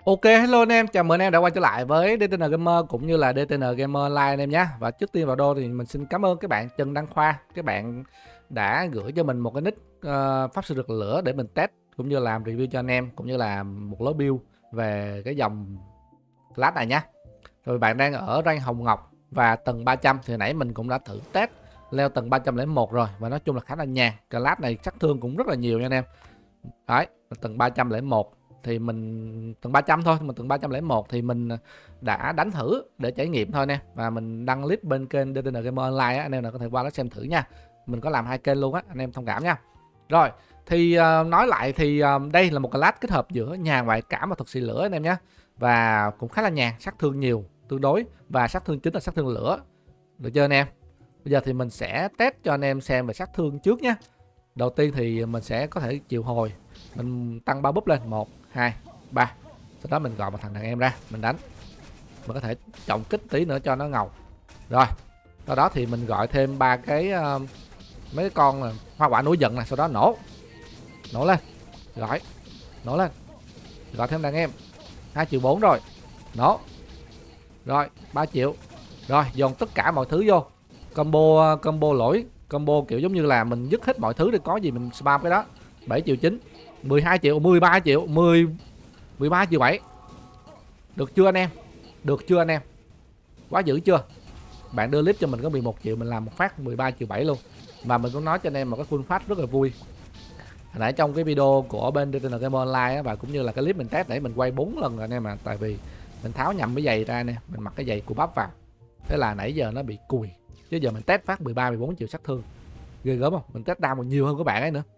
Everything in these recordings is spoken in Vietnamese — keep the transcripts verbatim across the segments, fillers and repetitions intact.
Ok, hello anh em, chào mừng anh em đã quay trở lại với đê tê en Gamer cũng như là đê tê en Gamer Online anh em nhé. Và trước tiên vào đô thì mình xin cảm ơn các bạn Trần Đăng Khoa, các bạn đã gửi cho mình một cái nick uh, pháp sư rực lửa để mình test cũng như làm review cho anh em, cũng như là một lối build về cái dòng class này nhé. Rồi bạn đang ở rank Hồng Ngọc và tầng ba trăm thì nãy mình cũng đã thử test leo tầng ba trăm lẻ một rồi, và nói chung là khá là nhàn. Class này sát thương cũng rất là nhiều nha anh em. Đấy, tầng ba trăm lẻ một thì mình tầng ba trăm thôi, mà tầng ba trăm lẻ một thì mình đã đánh thử để trải nghiệm thôi nè, và mình đăng clip bên kênh đê tê en Gamer Online á, anh em nào có thể qua đó xem thử nha. Mình có làm hai kênh luôn á, anh em thông cảm nha. Rồi thì uh, nói lại thì uh, đây là một class kết hợp giữa nhàn ngoại cảm và thuật sĩ lửa anh em nhé, và cũng khá là nhàn, sát thương nhiều tương đối, và sát thương chính là sát thương lửa, được chưa anh em? Bây giờ thì mình sẽ test cho anh em xem về sát thương trước nhé. Đầu tiên thì mình sẽ có thể triệu hồi, mình tăng ba búp lên một hai ba, sau đó mình gọi một thằng đàn em ra mình đánh. Mình có thể trọng kích tí nữa cho nó ngầu. Rồi sau đó thì mình gọi thêm ba cái uh, mấy cái con uh, hoa quả nổi giận này, sau đó nổ nổ lên, gọi nổ lên, gọi thêm đàn em hai triệu bốn rồi, nổ rồi ba triệu. Rồi dồn tất cả mọi thứ vô, combo uh, combo lỗi combo kiểu giống như là mình dứt hết mọi thứ để có gì mình spam cái đó. Bảy triệu chín, mười hai triệu, mười ba triệu, mười mười ba triệu bảy. Được chưa anh em? Được chưa anh em? Quá dữ chưa? Bạn đưa clip cho mình có mười một triệu, mình làm một phát mười ba triệu bảy luôn. Mà mình cũng nói cho anh em một cái full phát rất là vui. Hồi nãy trong cái video của bên đê tê en Gamer Online á, và cũng như là cái clip mình test để mình quay bốn lần rồi anh em, mà tại vì mình tháo nhầm cái giày ra nè, mình mặc cái giày của bắp vào. Thế là nãy giờ nó bị cùi. Chứ giờ mình test phát mười ba mười bốn triệu sát thương. Ghê gớm không? Mình test down còn nhiều hơn các bạn ấy nữa.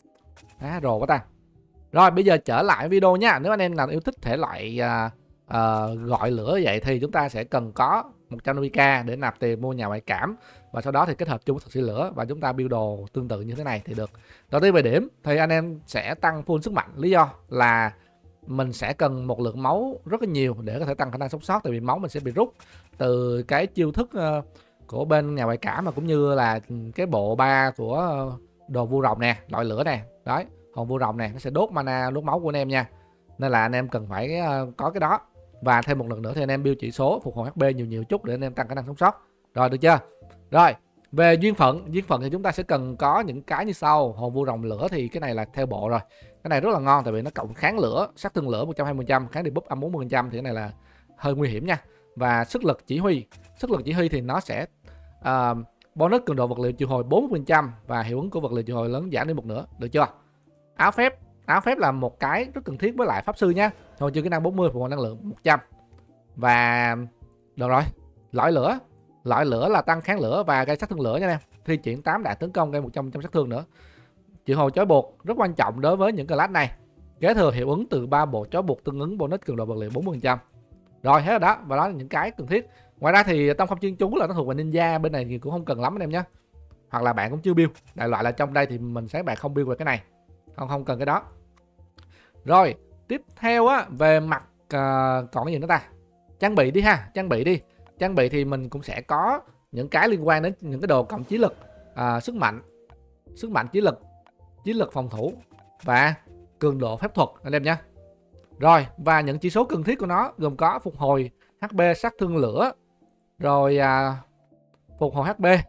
Á rồ quá ta. Rồi bây giờ trở lại video nha. Nếu anh em nào yêu thích thể loại uh, uh, gọi lửa vậy thì chúng ta sẽ cần có một trăm năm mươi k để nạp tiền mua nhà ngoại cảm, và sau đó thì kết hợp chung với thuật sĩ lửa và chúng ta build đồ tương tự như thế này thì được. Đầu tiên về điểm thì anh em sẽ tăng full sức mạnh. Lý do là mình sẽ cần một lượng máu rất là nhiều để có thể tăng khả năng sống sót, tại vì máu mình sẽ bị rút từ cái chiêu thức uh, của bên nhà ngoại cảm, mà cũng như là cái bộ ba của đồ vua rồng nè, loại lửa nè, đấy hồn vua rồng nè, nó sẽ đốt mana đốt máu của anh em nha, nên là anh em cần phải uh, có cái đó. Và thêm một lần nữa thì anh em build chỉ số phục hồi hát pê nhiều nhiều chút để anh em tăng khả năng sống sót. Rồi được chưa? Rồi về duyên phận, duyên phận thì chúng ta sẽ cần có những cái như sau. Hồn vua rồng lửa thì cái này là theo bộ rồi, cái này rất là ngon tại vì nó cộng kháng lửa, sát thương lửa một trăm hai mươi phần trăm, kháng debuff âm bốn mươi phần trăm, thì cái này là hơi nguy hiểm nha. Và sức lực chỉ huy, sức lực chỉ huy thì nó sẽ uh, bonus cường độ vật liệu triệu hồi bốn mươi phần trăm và hiệu ứng của vật liệu triệu hồi lớn giảm đi một nửa, được chưa? Áo phép, áo phép là một cái rất cần thiết với lại pháp sư nhá. Hồi chưa kỹ năng bốn mươi, phục hồi năng lượng một trăm. Và được rồi, lõi lửa, lõi lửa là tăng kháng lửa và gây sát thương lửa nha em. Thi triển tám đạn tấn công gây một trăm phần trăm sát thương nữa. Triệu hồi trói buộc rất quan trọng đối với những class này. Kế thừa hiệu ứng từ ba bộ trói buộc tương ứng bonus cường độ vật liệu bốn mươi phần trăm. Rồi hết rồi đó, và đó là những cái cần thiết. Ngoài ra thì tông không chuyên chú là nó thuộc về ninja, bên này thì cũng không cần lắm anh em nhé. Hoặc là bạn cũng chưa build, đại loại là trong đây thì mình sẽ bạn không build về cái này, không không cần cái đó. Rồi tiếp theo á, về mặt uh, còn cái gì nữa ta, trang bị đi ha, trang bị đi trang bị thì mình cũng sẽ có những cái liên quan đến những cái đồ cộng trí lực, uh, sức mạnh sức mạnh trí lực, trí lực phòng thủ và cường độ phép thuật anh em nhé. Rồi và những chỉ số cần thiết của nó gồm có phục hồi hát pê, sát thương lửa, rồi uh, phục hồi hát pê,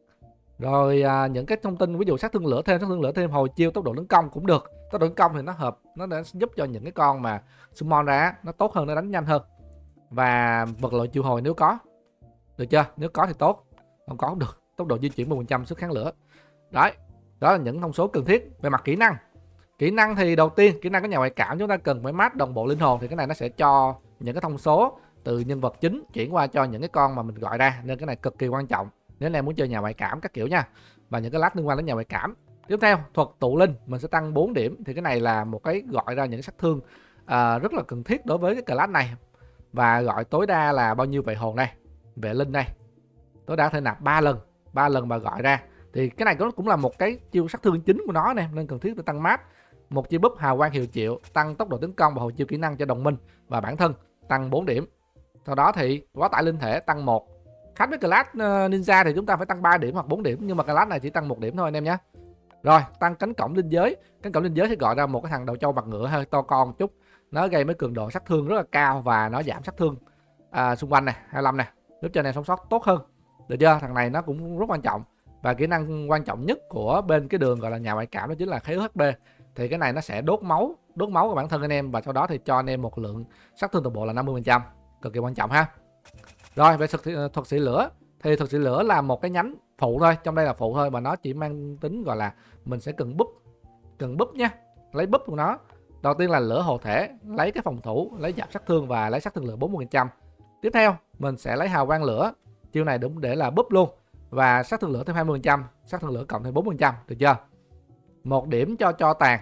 rồi à, những cái thông tin ví dụ sát thương lửa thêm, sát thương lửa thêm, hồi chiêu, tốc độ tấn công cũng được. Tốc độ tấn công thì nó hợp, nó đã giúp cho những cái con mà summon ra nó tốt hơn, nó đánh nhanh hơn. Và vật liệu chiêu hồi nếu có, được chưa? Nếu có thì tốt, không có cũng được. Tốc độ di chuyển mười phần trăm, sức kháng lửa. Đấy, đó là những thông số cần thiết. Về mặt kỹ năng, kỹ năng thì đầu tiên kỹ năng của nhà ngoại cảm chúng ta cần phải mát đồng bộ linh hồn, thì cái này nó sẽ cho những cái thông số từ nhân vật chính chuyển qua cho những cái con mà mình gọi ra, nên cái này cực kỳ quan trọng nếu anh em muốn chơi nhà ngoại cảm các kiểu nha, và những cái lát liên quan đến nhà ngoại cảm. Tiếp theo thuật tụ linh mình sẽ tăng bốn điểm, thì cái này là một cái gọi ra những sát thương à, rất là cần thiết đối với cái class này, và gọi tối đa là bao nhiêu vệ hồn đây, vệ linh đây, tối đa có thể nạp ba lần, ba lần mà gọi ra, thì cái này cũng là một cái chiêu sát thương chính của nó nè, nên cần thiết để tăng mát. Một chiêu búp hào quang hiệu triệu tăng tốc độ tấn công và hồi chiêu kỹ năng cho đồng minh và bản thân, tăng bốn điểm. Sau đó thì quá tải linh thể tăng một. Khác với class ninja thì chúng ta phải tăng ba điểm hoặc bốn điểm, nhưng mà class này chỉ tăng một điểm thôi anh em nhé. Rồi tăng cánh cổng linh giới, cánh cổng linh giới thì gọi ra một cái thằng đầu trâu mặt ngựa hơi to con chút, nó gây mấy cường độ sát thương rất là cao và nó giảm sát thương à, xung quanh này hai mươi lăm này, giúp cho anh em sống sót tốt hơn, được chưa? Thằng này nó cũng rất quan trọng. Và kỹ năng quan trọng nhất của bên cái đường gọi là nhà ngoại cảm đó chính là khế ước hát pê. Thì cái này nó sẽ đốt máu đốt máu của bản thân anh em, và sau đó thì cho anh em một lượng sát thương toàn bộ là năm mươi phần trăm, cực kỳ quan trọng ha. Rồi về thuật, thuật sĩ lửa thì thuật sĩ lửa là một cái nhánh phụ thôi, trong đây là phụ thôi, mà nó chỉ mang tính gọi là mình sẽ cần búp cần búp nha, lấy búp của nó. Đầu tiên là lửa hộ thể, lấy cái phòng thủ, lấy giảm sát thương và lấy sát thương lửa bốn mươi phần trăm. Tiếp theo mình sẽ lấy hào quang lửa, chiêu này đúng để là búp luôn, và sát thương lửa thêm hai mươi phần trăm, sát thương lửa cộng thêm bốn mươi phần trăm, được chưa? Một điểm cho cho tàn.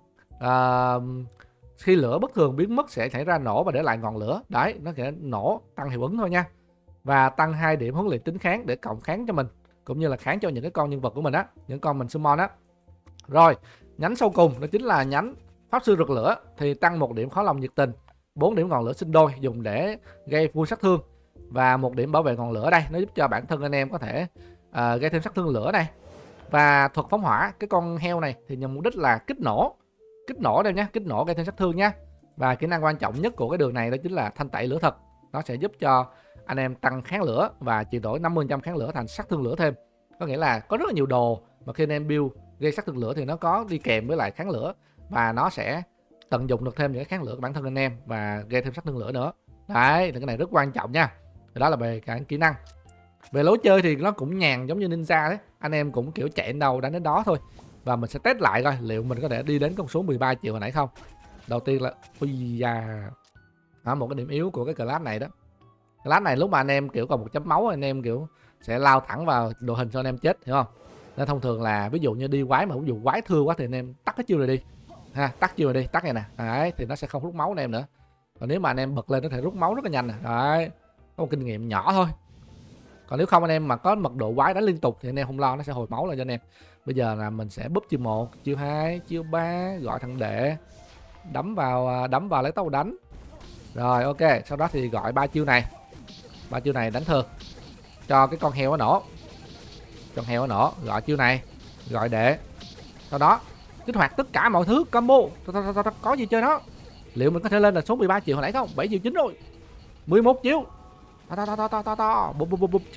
À, khi lửa bất thường biến mất sẽ xảy ra nổ và để lại ngọn lửa. Đấy, nó sẽ nổ tăng hiệu ứng thôi nha. Và tăng hai điểm huấn luyện tính kháng để cộng kháng cho mình, cũng như là kháng cho những cái con nhân vật của mình á, những con mình summon á. Rồi, nhánh sau cùng đó chính là nhánh pháp sư rực lửa, thì tăng một điểm khó lòng nhiệt tình, bốn điểm ngọn lửa sinh đôi dùng để gây full sát thương, và một điểm bảo vệ ngọn lửa đây, nó giúp cho bản thân anh em có thể uh, gây thêm sát thương lửa này. Và thuật phóng hỏa, cái con heo này thì nhằm mục đích là kích nổ, kích nổ đây nhé, kích nổ gây thêm sát thương nhé. Và kỹ năng quan trọng nhất của cái đường này đó chính là thanh tẩy lửa thật, nó sẽ giúp cho anh em tăng kháng lửa và chuyển đổi năm mươi phần trăm kháng lửa thành sát thương lửa thêm. Có nghĩa là có rất là nhiều đồ mà khi anh em build gây sát thương lửa thì nó có đi kèm với lại kháng lửa, và nó sẽ tận dụng được thêm những cái kháng lửa của bản thân anh em và gây thêm sát thương lửa nữa. Đấy, thì cái này rất quan trọng nha. Đó là về cả kỹ năng. Về lối chơi thì nó cũng nhàn giống như ninja đấy, anh em cũng kiểu chạy đến đâu đánh đến đó thôi. Và mình sẽ test lại coi liệu mình có thể đi đến con số mười ba triệu hồi nãy không. Đầu tiên là ui da, đó, một cái điểm yếu của cái class này đó. Class này lúc mà anh em kiểu còn một chấm máu, anh em kiểu sẽ lao thẳng vào đội hình cho anh em chết, hiểu không? Nên thông thường là ví dụ như đi quái mà ví dụ quái thưa quá thì anh em tắt cái chiêu này đi ha, tắt chiêu này đi, tắt này nè, đấy thì nó sẽ không rút máu anh em nữa. Còn nếu mà anh em bật lên nó thể rút máu rất là nhanh nè, đấy, có một kinh nghiệm nhỏ thôi. Còn nếu không anh em mà có mật độ quái đánh liên tục thì anh em không lo, nó sẽ hồi máu lại cho anh em. Bây giờ là mình sẽ búp chiêu một, chiêu hai, chiêu ba, gọi thằng đệ, đấm vào đấm vào lấy tàu đánh. Rồi ok, sau đó thì gọi ba chiêu này, ba chiêu này đánh thường cho cái con heo nó nổ, con heo nó nổ, gọi chiêu này, gọi đệ, sau đó kích hoạt tất cả mọi thứ combo. Có gì chơi nó. Liệu mình có thể lên là số mười ba triệu hồi nãy không? bảy triệu chín rồi, mười một triệu, to to to to to to, bụp bụp bụp,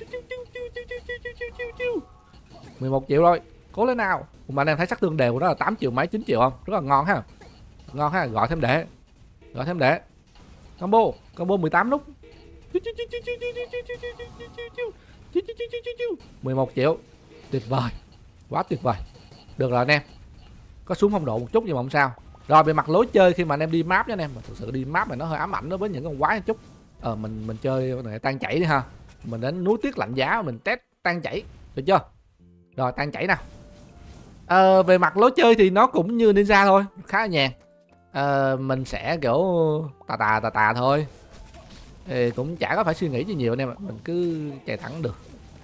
mười một triệu rồi, cố lên nào. Mà anh em thấy sát thương đều của nó là tám triệu mấy, chín triệu không? Rất là ngon ha, ngon ha. Gọi thêm đệ, gọi thêm đệ, combo, combo mười tám nút, mười một triệu, tuyệt vời, quá tuyệt vời. Được rồi anh em, có xuống phong độ một chút nhưng mà không sao. Rồi về mặt lối chơi khi mà anh em đi map nha anh em, mà thực sự đi map này nó hơi ám ảnh đối với những con quái một chút. Ờ mình mình chơi này tan chảy đi ha, mình đến núi tuyết lạnh giá mình test tan chảy, được chưa? Rồi tan chảy nào. Ờ, về mặt lối chơi thì nó cũng như ninja thôi, khá là nhàn. Ờ, mình sẽ kiểu tà tà tà tà thôi, thì cũng chả có phải suy nghĩ gì nhiều anh em ạ, mình cứ chạy thẳng được.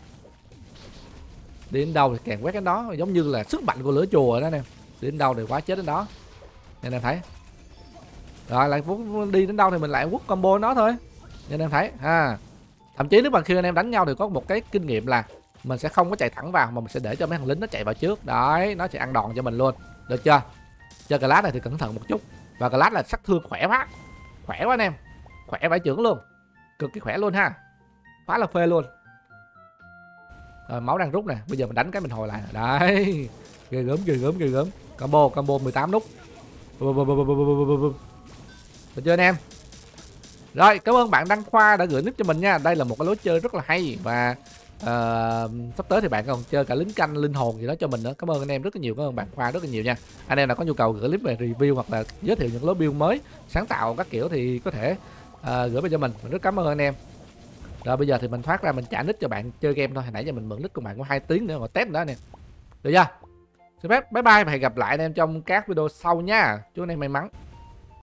Đi đến đâu thì càng quét cái đó, giống như là sức mạnh của lửa chùa đó anh em. Đi đến đâu thì quá chết đến đó, nên em thấy. Rồi lại đi đến đâu thì mình lại quất combo nó thôi, nên em thấy ha. Thậm chí nếu mà khi anh em đánh nhau thì có một cái kinh nghiệm là mình sẽ không có chạy thẳng vào, mà mình sẽ để cho mấy thằng lính nó chạy vào trước. Đấy, nó sẽ ăn đòn cho mình luôn, được chưa? Chơi class này thì cẩn thận một chút. Và class là sát thương khỏe quá, khỏe quá anh em, khỏe vãi chưởng luôn, cực kỳ khỏe luôn ha, quá là phê luôn. Rồi máu đang rút nè, bây giờ mình đánh cái mình hồi lại. Đấy, ghê gớm ghê gớm ghê gớm. Combo combo mười tám nút, được chưa anh em? Rồi cảm ơn bạn Đăng Khoa đã gửi nick cho mình nha. Đây là một cái lối chơi rất là hay, và uh, sắp tới thì bạn còn chơi cả lính canh linh hồn gì đó cho mình nữa. Cảm ơn anh em rất là nhiều, cảm ơn bạn Khoa rất là nhiều nha. Anh em nào có nhu cầu gửi clip về review hoặc là giới thiệu những lối build mới sáng tạo các kiểu thì có thể uh, gửi về cho mình. Mình rất cảm ơn anh em. Rồi bây giờ thì mình thoát ra mình trả nick cho bạn chơi game thôi. Hồi nãy giờ mình mượn nick của bạn có hai tiếng nữa mà test nữa nè, được chưa? Xin phép bye bye và hẹn gặp lại anh em trong các video sau nha. Chúc anh em may mắn.